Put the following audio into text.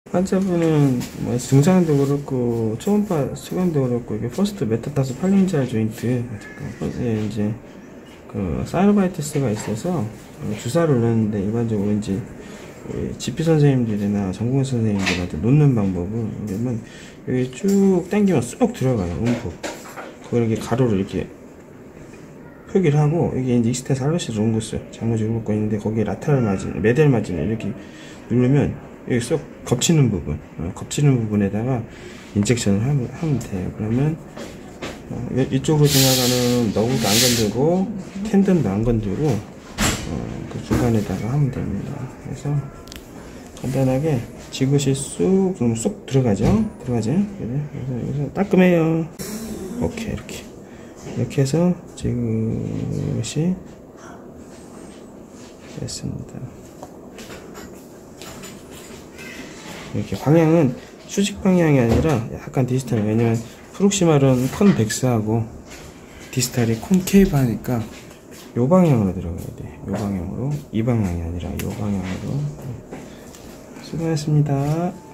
환자분은 뭐 증상도 그렇고 초음파 측정도 그렇고 이게 퍼스트 메타타스 팔링지알 조인트 이제 그 사이노바이티스가 있어서 주사를 놓는데 일반적으로 이제 GP 선생님들이나 전공 선생님들한테 놓는 방법은 그러면 여기 쭉 당기면 쏙 들어가요. 움푹. 그걸 이렇게 가로로 이렇게 표기를 하고 여기 이제 익스텐스 할로시스 롱구스 장무지 긋고 있는데 거기에 라테랄 마진, 메디얼 마진을 이렇게 누르면 여기 쏙 겹치는 부분, 겹치는 부분에다가 인젝션을 하면 돼요. 그러면 이쪽으로 지나가는 너구도 안 건들고 텐던도 안 건들고 그 중간에다가 하면 됩니다. 그래서 간단하게 지그시 쑥 그럼 쏙 들어가죠. 그래서 여기서 따끔해요. 오케이 이렇게 해서 지그시 됐습니다. 이렇게 방향은 수직 방향이 아니라 약간 디스탈, 왜냐면 프록시말은 컨벡스하고 디스탈이 콘케이브 하니까 요 방향으로 들어가야 돼. 요 방향으로, 이 방향이 아니라 요 방향으로. 수고하셨습니다.